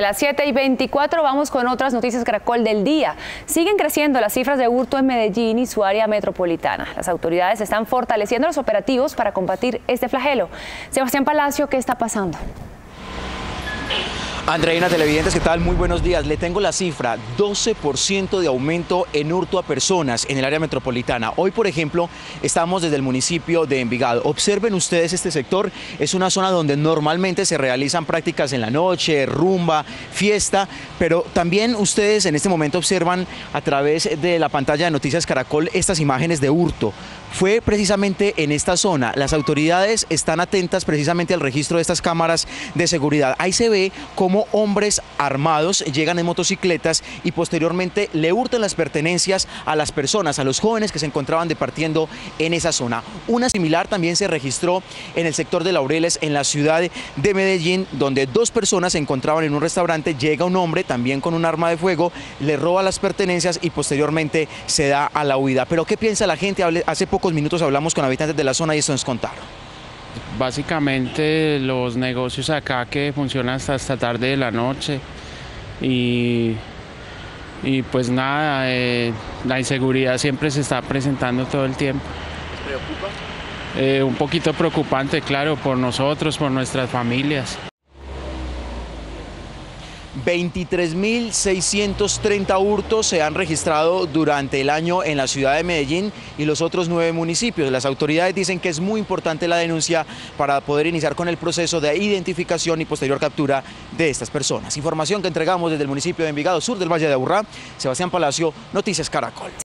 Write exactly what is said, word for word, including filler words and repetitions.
A las siete y veinticuatro vamos con otras noticias Caracol del día. Siguen creciendo las cifras de hurto en Medellín y su área metropolitana. Las autoridades están fortaleciendo los operativos para combatir este flagelo. Sebastián Palacio, ¿qué está pasando? Andreina, televidentes, ¿qué tal? Muy buenos días. Le tengo la cifra, doce por ciento de aumento en hurto a personas en el área metropolitana. Hoy, por ejemplo, estamos desde el municipio de Envigado. Observen ustedes este sector, es una zona donde normalmente se realizan prácticas en la noche, rumba, fiesta, pero también ustedes en este momento observan a través de la pantalla de Noticias Caracol estas imágenes de hurto. Fue precisamente en esta zona. Las autoridades están atentas precisamente al registro de estas cámaras de seguridad. Ahí se ve cómo hombres armados llegan en motocicletas y posteriormente le hurtan las pertenencias a las personas, a los jóvenes que se encontraban departiendo en esa zona. Una similar también se registró en el sector de Laureles, en la ciudad de Medellín, donde dos personas se encontraban en un restaurante. Llega un hombre también con un arma de fuego, le roba las pertenencias y posteriormente se da a la huida. Pero ¿qué piensa la gente? Hace poco pocos minutos hablamos con habitantes de la zona y esto nos contaron. Básicamente los negocios acá que funcionan hasta esta tarde de la noche y, y pues nada, eh, la inseguridad siempre se está presentando todo el tiempo. ¿Les preocupa? Eh, un poquito preocupante, claro, por nosotros, por nuestras familias. veintitrés mil seiscientos treinta hurtos se han registrado durante el año en la ciudad de Medellín y los otros nueve municipios. Las autoridades dicen que es muy importante la denuncia para poder iniciar con el proceso de identificación y posterior captura de estas personas. Información que entregamos desde el municipio de Envigado, sur del Valle de Aburrá. Sebastián Palacio, Noticias Caracol.